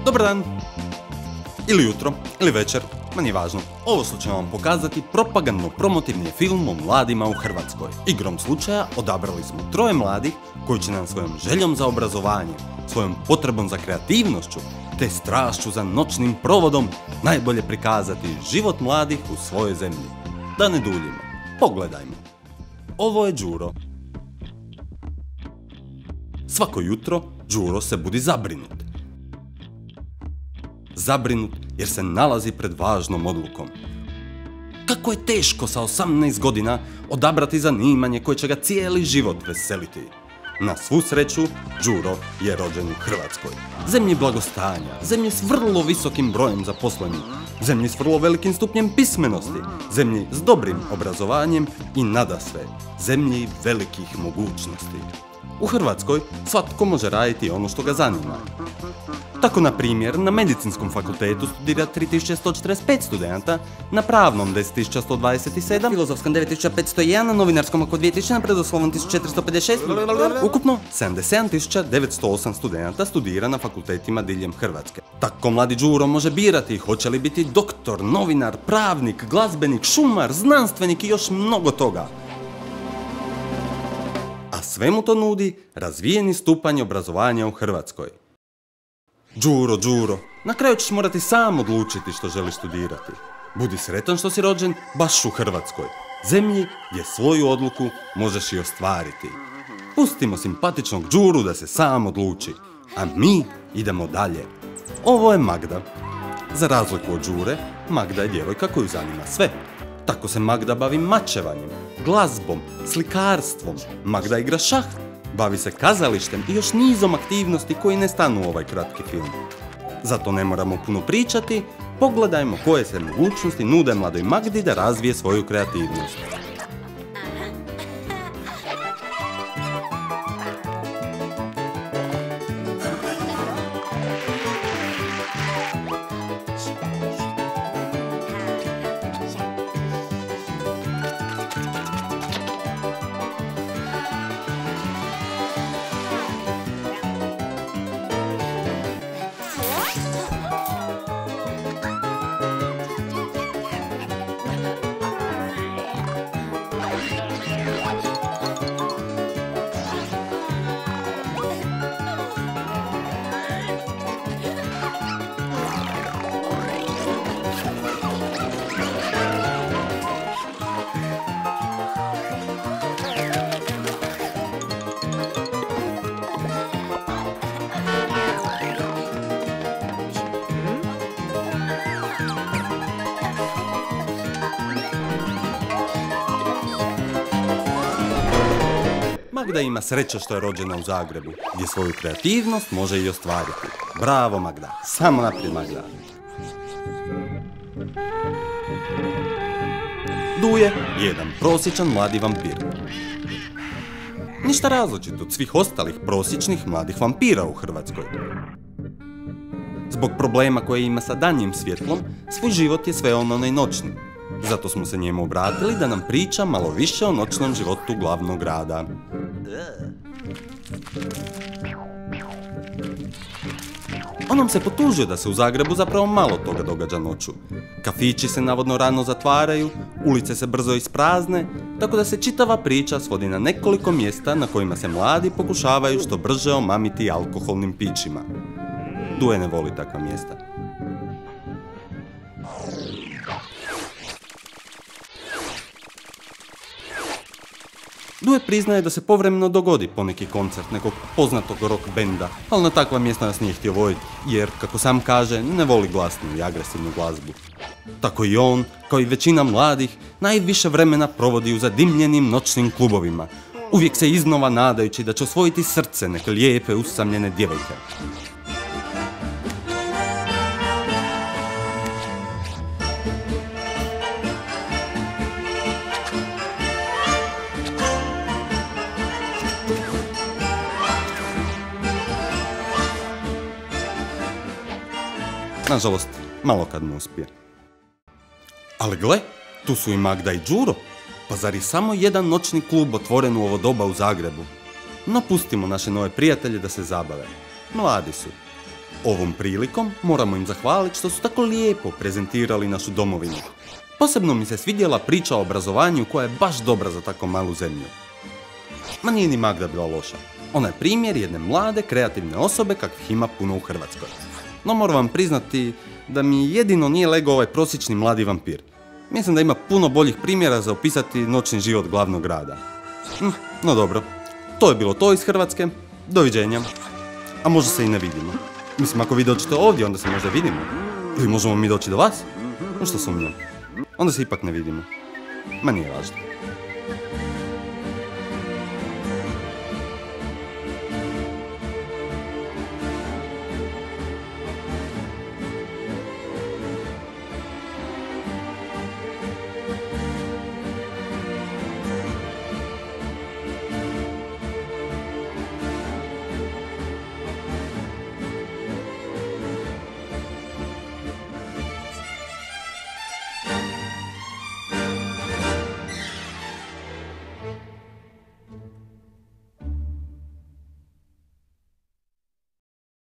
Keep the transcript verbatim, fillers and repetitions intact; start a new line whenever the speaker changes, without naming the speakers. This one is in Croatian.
Dobar dan, ili jutro, ili večer, ma nije važno. Ovo što ćemo vam pokazati propagandno-promotivni film o mladima u Hrvatskoj. Igrom slučaja odabrali smo troje mladih koji će nam svojom željom za obrazovanjem, svojom potrebom za kreativnošću, te strašću za noćnim provodom najbolje prikazati život mladih u svojoj zemlji. Da ne duljimo, pogledajmo. Ovo je Đuro. Svako jutro Đuro se budi zabrinut. Zabrinut jer se nalazi pred važnom odlukom. Kako je teško sa osamnaest godina odabrati zanimanje koje će ga cijeli život veseliti. Na svu sreću, Đuro je rođen u Hrvatskoj. Zemlji blagostanja, zemlji s vrlo visokim brojem zaposlenih, zemlji s vrlo velikim stupnjem pismenosti, zemlji s dobrim obrazovanjem i nadasve, zemlji velikih mogućnosti. U Hrvatskoj svatko može raditi ono što ga zanima. Tako, na primjer, na medicinskom fakultetu studira tri tisuće sto četrdeset pet studenta, na pravnom deset tisuća sto dvadeset sedam, filozofskom devet tisuća petsto jedan, na novinarskom oko dvije tisuće, na prirodoslovnom tisuću četiristo pedeset šest, ukupno sedamdeset sedam tisuća devetsto osam studenta studira na fakultetima diljem Hrvatske. Tako mladi Đuro može birati hoće li biti doktor, novinar, pravnik, glazbenik, šumar, znanstvenik i još mnogo toga. A sve mu to nudi razvijeni stupanj obrazovanja u Hrvatskoj. Đuro, Đuro, na kraju ćeš morati sam odlučiti što želiš studirati. Budi sretan što si rođen baš u Hrvatskoj, zemlji gdje svoju odluku možeš i ostvariti. Pustimo simpatičnog Đuru da se sam odluči, a mi idemo dalje. Ovo je Magda. Za razliku od Đure, Magda je djevojka koju zanima sve. Tako se Magda bavi mačevanjem, glazbom, slikarstvom. Magda igra šah, bavi se kazalištem i još nizom aktivnosti koji ne stanu u ovaj kratki film. Zato ne moramo puno pričati, pogledajmo koje se mogućnosti nude mladoj Magdi da razvije svoju kreativnost. Magda ima sreće što je rođena u Zagrebu, gdje svoju kreativnost može i ostvariti. Bravo, Magda, samo naprijed, Magda. Duje, jedan prosječan mladi vampir. Ništa različito od svih ostalih prosječnih mladih vampira u Hrvatskoj. Zbog problema koje ima sa danjim svjetlom, svoj život je sveo na onaj noćni. Zato smo se njemu obratili da nam priča malo više o noćnom životu glavnog grada. On nam se potužio da se u Zagrebu zapravo malo toga događa noću. Kafići se navodno rano zatvaraju, ulice se brzo isprazne, tako da se čitava priča svodi na nekoliko mjesta na kojima se mladi pokušavaju što brže omamiti alkoholnim pićima. Duje ne voli takva mjesta. Duje priznaje da se povremeno dogodi poneki koncert nekog poznatog rock benda, ali na takva mjesta nas nije htio voditi, jer, kako sam kaže, ne voli glasnu i agresivnu glazbu. Tako i on, kao i većina mladih, najviše vremena provodi u zadimljenim noćnim klubovima, uvijek se iznova nadajući da će osvojiti srce neke lijepe, usamljene djevojke. Nažalost, malo kad mu uspije. Ali gle, tu su i Magda i Đuro. Pa zar je samo jedan noćni klub otvoren u ovo doba u Zagrebu? No pustimo naše nove prijatelje da se zabave. Mladi su. Ovom prilikom moramo im zahvaliti što su tako lijepo prezentirali našu domovinu. Posebno mi se svidjela priča o obrazovanju koja je baš dobra za tako malu zemlju. Ma nije ni Magda bila loša. Ona je primjer jedne mlade, kreativne osobe kakvih ima puno u Hrvatskoj. No moram vam priznati da mi jedino nije legao ovaj prosječni mladi vampir. Mislim da ima puno boljih primjera za opisati noćni život glavnog grada. Hm, no dobro, to je bilo to iz Hrvatske. Doviđenja. A možda se i ne vidimo. Mislim, ako vi dođete ovdje, onda se možda vidimo. Ili možemo mi doći do vas? No što sumnjam. Onda se ipak ne vidimo. Ma nije važno.